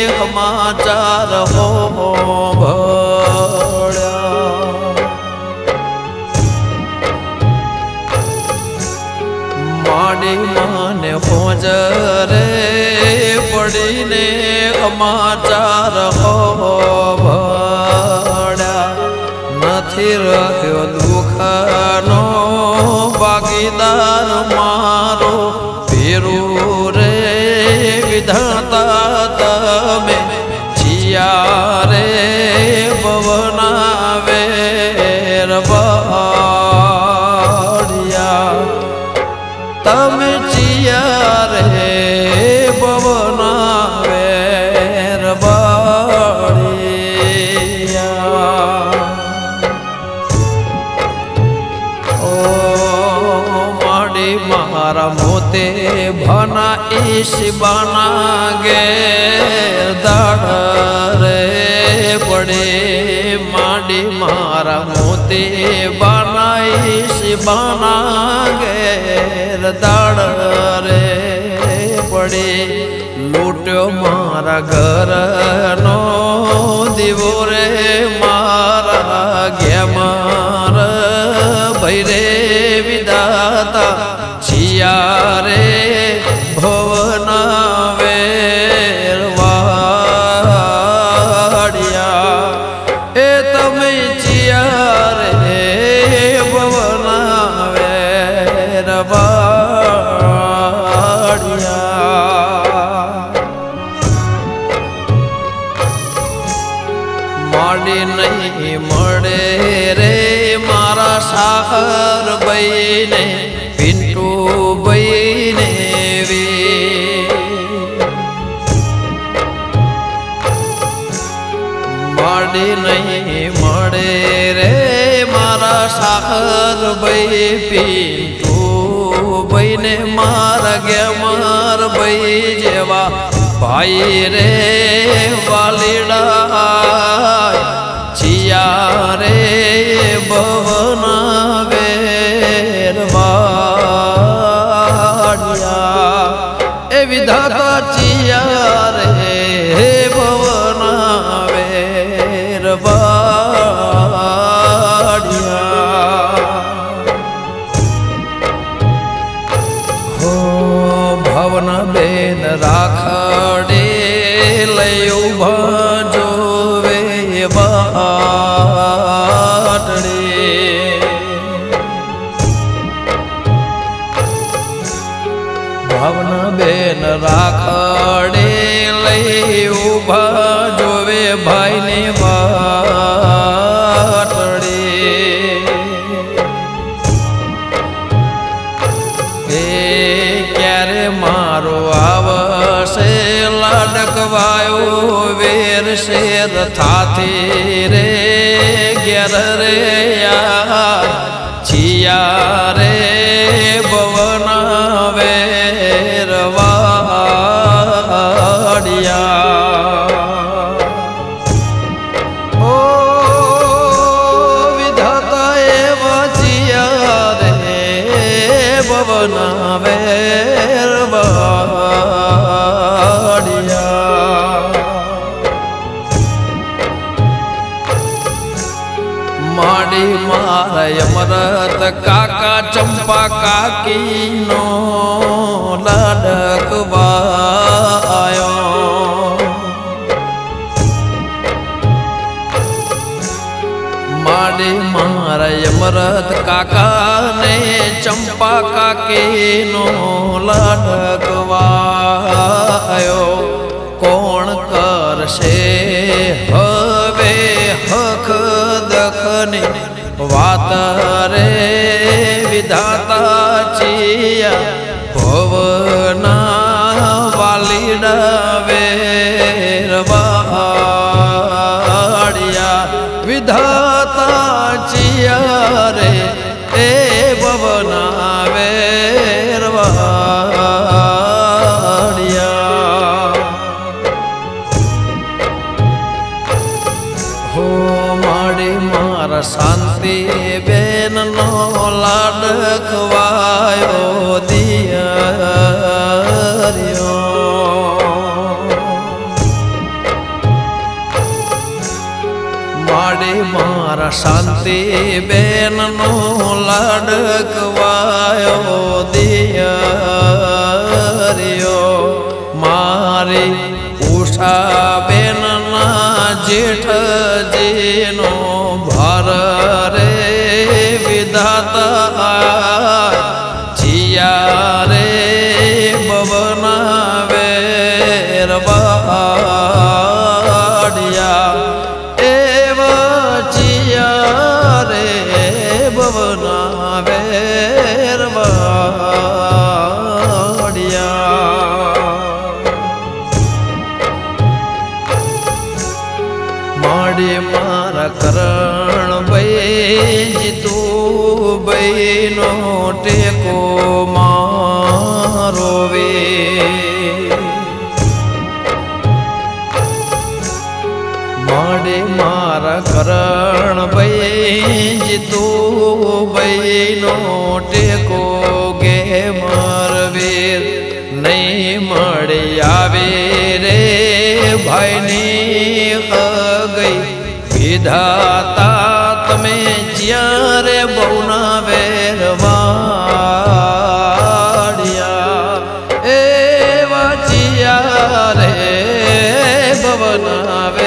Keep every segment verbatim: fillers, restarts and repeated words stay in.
સમાચાર હો માડી મને હોજરે પડીને સમાચાર હો નથી રહ્યો દુઃખનો ભાગીદાર મારો ભેરું રે વિધાતા તમે જીયા રે ભવના વેર બાળિયા તમે જીયા રે ભવના વેર બાળિયા ઓ માડી મારા મોતે ભના ઈશ બના ગેર દાડ રે પડે માડી મારા મોતે બના ઈશ બના ગેર દાડ રે પડે લૂટ્યો મારા ઘરનો દીવો રે મારા ઘેમર ભૈરે વિધાતા જીયા રે ભવના વેર વાળિયા એ તમે જીયા રે ભવના વેર વાળિયા માડી નહીં મળે રે મારા સાહર બઈને પિન્ટુ બઈને વે માડી નહીં મળે રે મારા સાહર બઈ પિન્ટુ બઈને મારા ગેમર બઈ જેવા ભાઈ રે વાલીડા જીયા રે ભવના વેર વાળિયા એ વિધાતા જીયા રે ભવના વેર વાળિયા હો ભવના બેન રાખડે લઈ ઉભા જોવે બાટડે ભાવના બેન રાખડે લઈ ઉભા જોવે ભાઈને બાટડે એ ક્યારે મારો આવશે લાડકવાયો વેર શેર થાથી રે ઘેર રે યાર જીયા રે ભવના વેર વાળિયા ઓ વિધાતા એવા જીયા રે ભવના વેર વાળિયા માડી મારા અમરત કાકા ચંપા કાકીનો લાડકવાયો માડી મારા અમરત કાકાને ચંપા કાકીનો લાડકવાયો કોણ કરશે હવે હક દખની વાત રે વિધાતા ચિયા ભવના વાલીડા વેર વાળિયા વિધાતા ચિયા રે એ ભવના વેર વાળિયા હો માડી મારા શાંતિ બેન નો લાડકવાયો દિયર્યો माड़ी मारा शांति बेन नो लाडकवायो दियरियो मारी उषा बेन ना जेठ जीनो भर रे विधाता जिया रे बवना वेरवाड़िया एव जिया रे बवना वेरवाड़िया माड़ी मारा करण भाई तू बहनो टेको मारो वे माड़े मारा करण भाई तू बहनो टेको गे मरवीर नहीं मड़े आवे रे भाई नी गई विधाता तमे ज्यारे बौना वेरवाड़िया एवा जिया रे बवना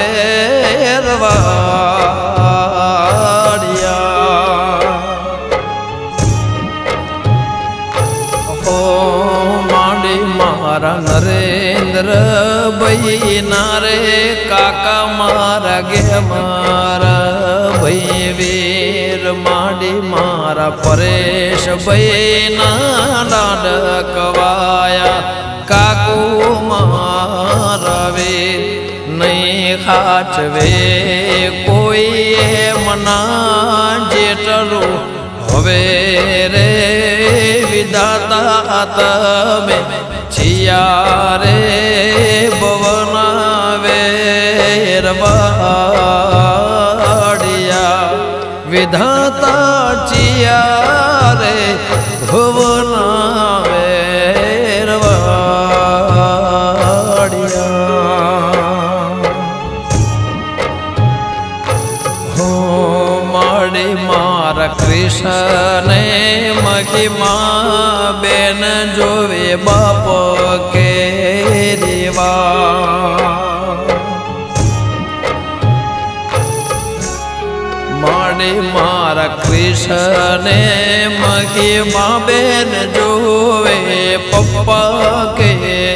वेरवाड़िया हो माड़ी मारा नरेंद्र भाई नारे काका मारा गे मारा भाई वीर माड़ी मारा परेश भाई ना लाडकवाया काकू मारा वीर नहीं खाचवे कोई मना जेटरू हवे रे विधाता तमे जिया रे बवना वेरवाड़िया विधाता जिया रे भुवना वेरवाड़िया हो माड़ी मारा कृष्ण महिमा बेन जोवे बाप के रिवा माड़ी मारा कृष्ण महिमा बेन जोवे पप्पा के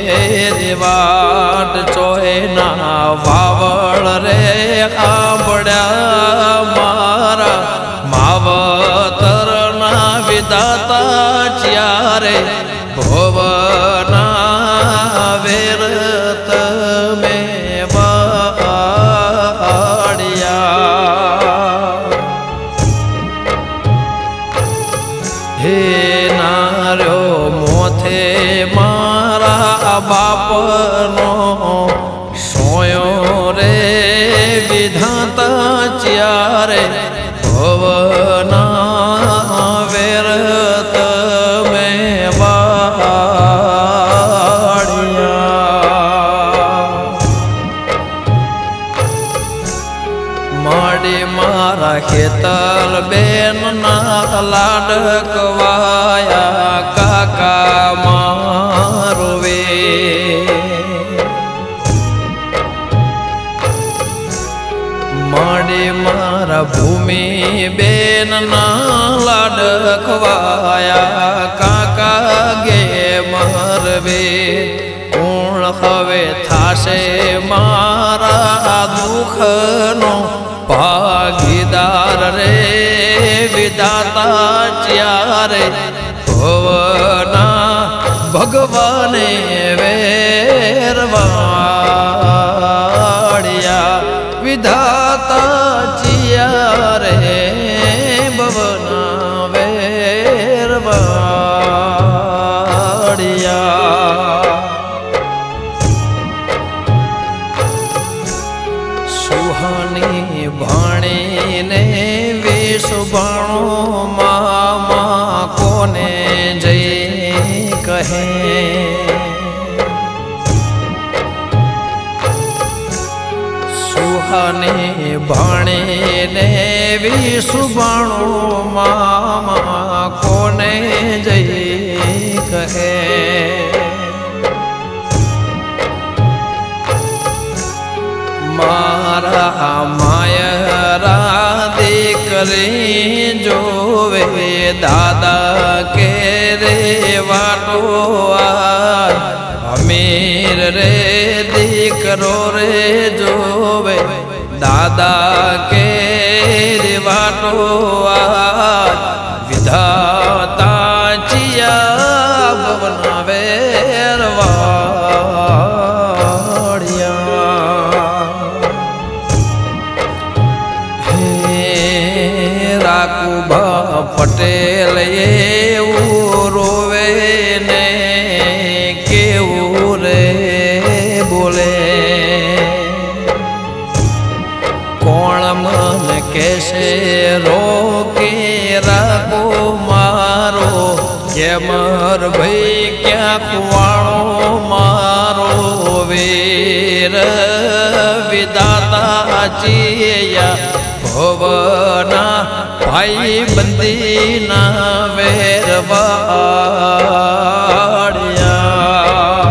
रिवाट चोए ना वावड़ रे आबड़ा मारा मावतर ना विधाता च्यारे भुवना वेरत में वाड़िया हे नार्यो मोथे मारा बाप नो सोयो रे विधाता च्यारे भुवना वेरत में वाड़िया माड़ी मारा खेतल बेन ना लाडकवाया काका मारो वे माड़ी मारा भूमि बेन ना लाडकवाया काका गे मरवे कोण हवे थाशे मारा दुख नो भागीदार रे विधाता च्यारे भुवना भगवाने वेरवाड़िया विधाता च्यारे भुवना वेरवाड़िया सुहानी भाणी ने विषुबाणो मामा कोने जय कहे સુહાને ભાણે ને વિસુબાણું મામા કોને જઈ કહે મારા માયરા દીકરી જોવે દાદા કે રે વાટો અમીર રે દીકરો રે જોવે દાદા કે રે વાટો વિધાતા ચિયા ભવનાવે રાકુભા પટેલ એવું રોવે ને કેવું રે બોલે કોણ મન કેશે રોકે રાખો મારો કેમર ભાઈ ક્યાંક વાળો મારો વીર વિધાતા ચિયા ભવના ભાઈ બંદી ના વેરવાડ્યા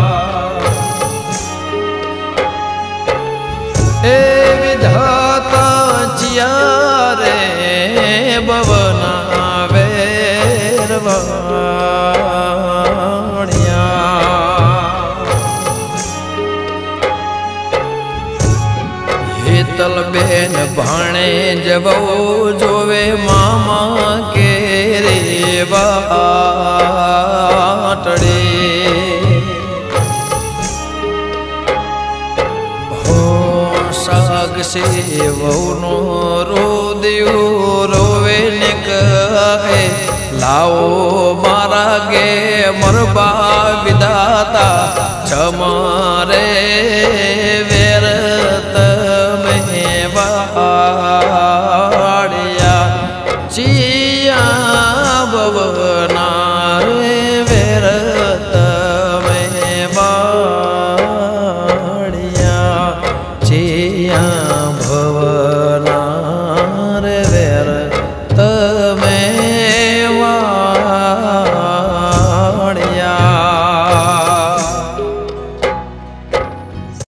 એ વિધાતા જ્યારે ભવના વેરવાડ્યા હેતલ બેન ભાણે જવો જોવે મામા કે રે વાટડે હો સાગસે વહુનો રોદિયું રોવે ને કહે લાવો મારા ગે મરબા વિધાતા ચમરે વેરત વાડ્યા ચિયા ભવના